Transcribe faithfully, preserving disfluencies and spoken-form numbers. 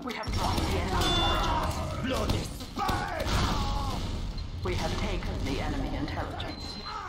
We have lost the enemy intelligence. Bloody spy! We have taken the enemy intelligence.